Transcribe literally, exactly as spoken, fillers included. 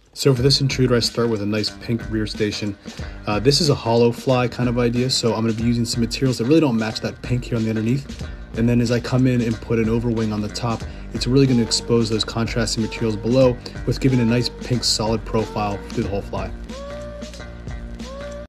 So for this intruder, I start with a nice pink rear station. Uh, this is a hollow fly kind of idea, so I'm going to be using some materials that really don't match that pink here on the underneath. And then as I come in and put an overwing on the top, it's really going to expose those contrasting materials below with giving a nice pink solid profile through the whole fly.